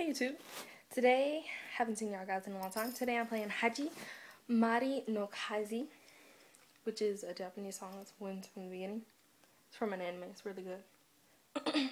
Hey YouTube. Today, haven't seen y'all guys in a long time. Today I'm playing Hajimari no Kaze, which is a Japanese song that's wins from the beginning. It's from an anime. It's really good.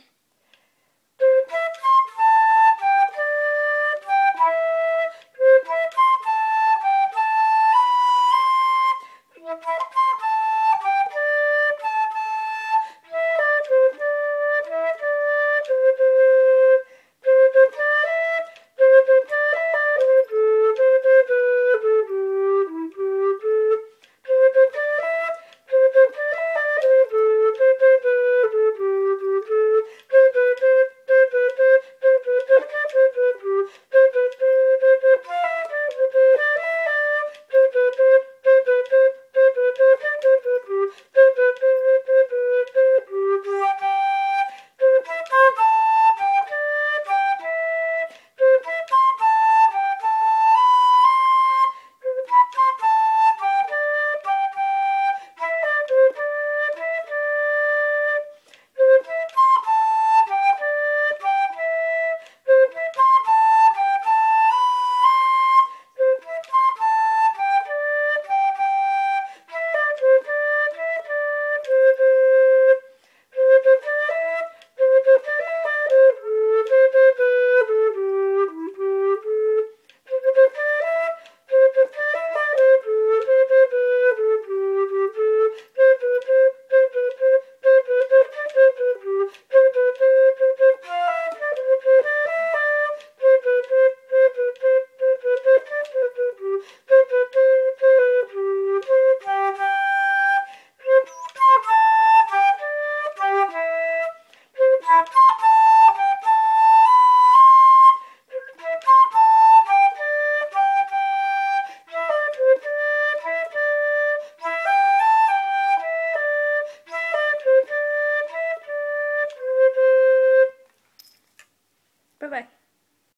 Bye-bye.